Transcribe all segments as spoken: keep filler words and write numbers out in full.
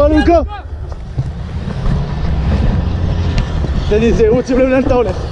בוא לוקה. תן לי זהירות, שים לב לאן אתה הולך.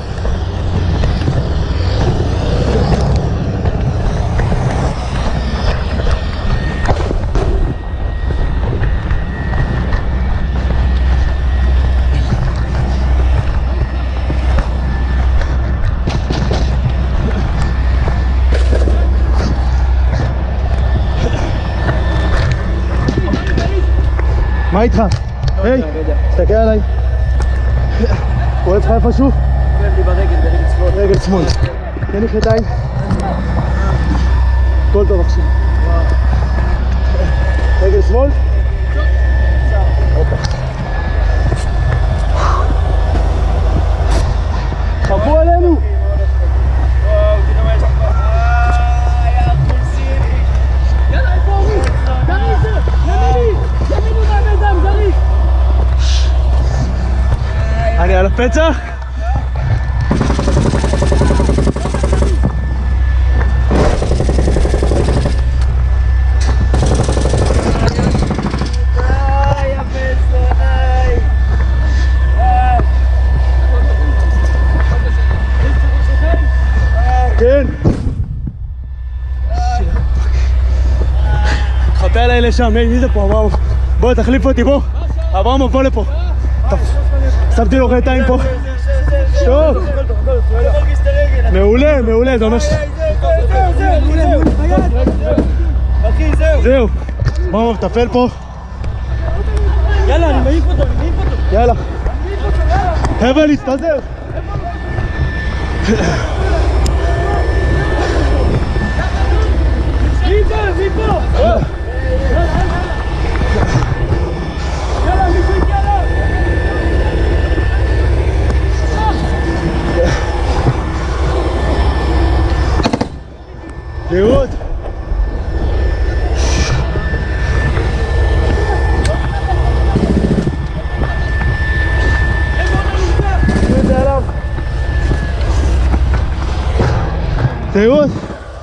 מה איתך? היי, תסתכל עליי. כואב לך איפשהו? כואב לי ברגל, ברגל שמאל. רגל שמאל. תן לי חטיים. הכל טוב עכשיו. רגל שמאל? חפו עלינו! אני על הפצע? כן. חפה עליי לשם, מי זה פה? אברהם, בוא תחליף אותי, בוא. אברהם, בוא לפה. שמתי לו חטאים פה. טוב. מעולה, מעולה, זה אומר ש... זהו. בואו, תפל פה. יאללה, אני מעיף אותו, אני מעיף אותו. יאללה. חבר'ה, להסתדר. מפה, מפה. יאללה, מישהו הגיע לה. לראות. לראות.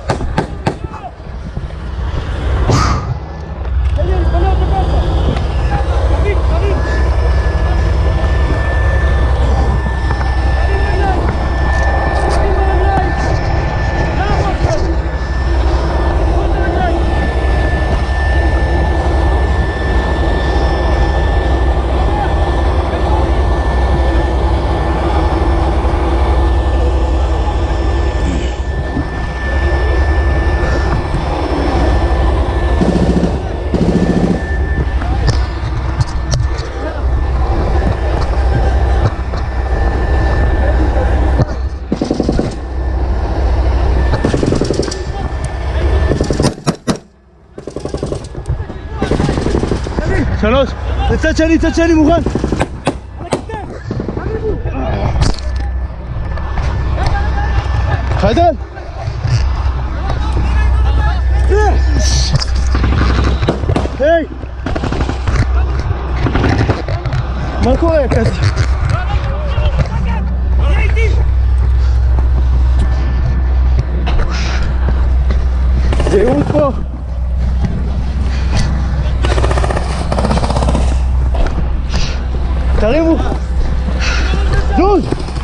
שלוש, לצד שני, צד שני, מוכן. חדל. היי. מה קורה כזה? זהות פה. תרימו! זוז!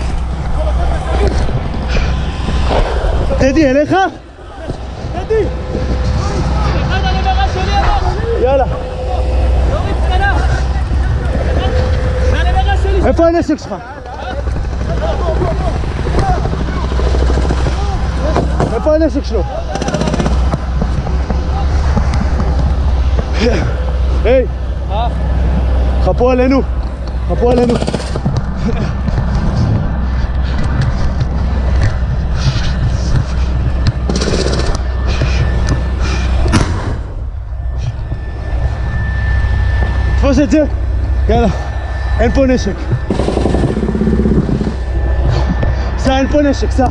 טדי, אליך? טדי! אחד הנברה שלי אמר! יאללה! יוריד קטנה! זה הנברה שלי! איפה הנשק שלך? איפה הנשק שלו? היי! חפו עלינו! חפו עלינו. תפוס את זה. יאללה. אין פה נשק. סע, אין פה נשק, סע.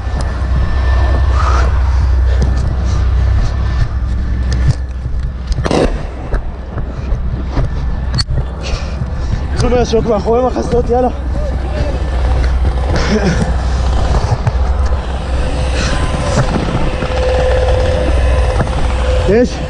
זו מהשוק מאחורי מחסות, יאללה. יש?